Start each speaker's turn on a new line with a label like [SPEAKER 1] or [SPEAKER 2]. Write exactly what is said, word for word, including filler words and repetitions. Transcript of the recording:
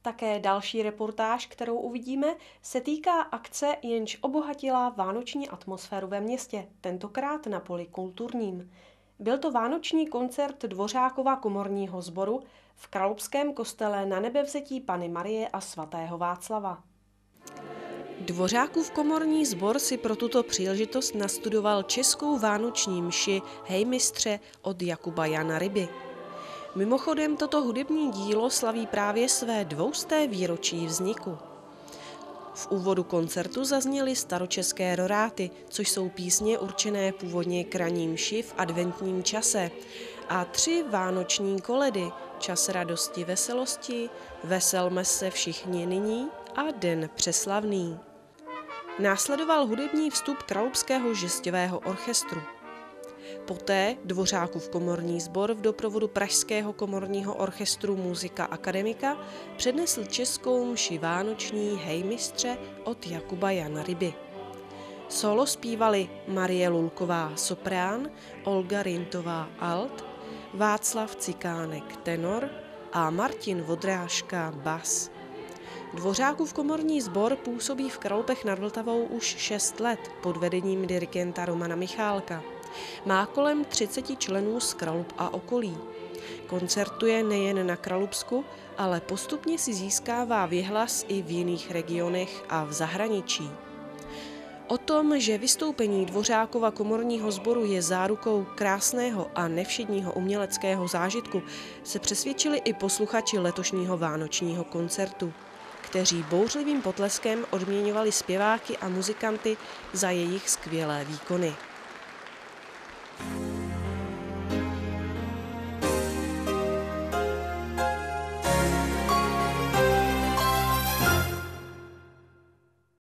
[SPEAKER 1] Také další reportáž, kterou uvidíme, se týká akce, jenž obohatila vánoční atmosféru ve městě, tentokrát na poli kulturním. Byl to vánoční koncert Dvořákova komorního sboru v Kralupském kostele Nanebevzetí Panny Marie a svatého Václava. Dvořákův komorní sbor si pro tuto příležitost nastudoval českou vánoční mši Hej mistře od Jakuba Jana Ryby. Mimochodem toto hudební dílo slaví právě své dvousté výročí vzniku. V úvodu koncertu zazněly staročeské roráty, což jsou písně určené původně k ranní mši v adventním čase, a tři vánoční koledy, Čas radosti veselosti, Veselme se všichni nyní a Den přeslavný. Následoval hudební vstup Kralupského žesťového orchestru. Poté Dvořákův komorní sbor v doprovodu Pražského komorního orchestru Musika Akademika přednesl českou mši vánoční Hej mistře od Jakuba Jana Ryby. Solo zpívali Marie Lulková soprán, Olga Rintová alt, Václav Cikánek tenor a Martin Vodrážka bas. Dvořákův komorní sbor působí v Kralupech nad Vltavou už šest let pod vedením dirigenta Romana Michálka. Má kolem třiceti členů z Kralup a okolí. Koncertuje nejen na Kralupsku, ale postupně si získává věhlas i v jiných regionech a v zahraničí. O tom, že vystoupení Dvořákova komorního sboru je zárukou krásného a nevšedního uměleckého zážitku, se přesvědčili i posluchači letošního vánočního koncertu, kteří bouřlivým potleskem odměňovali zpěváky a muzikanty za jejich skvělé výkony.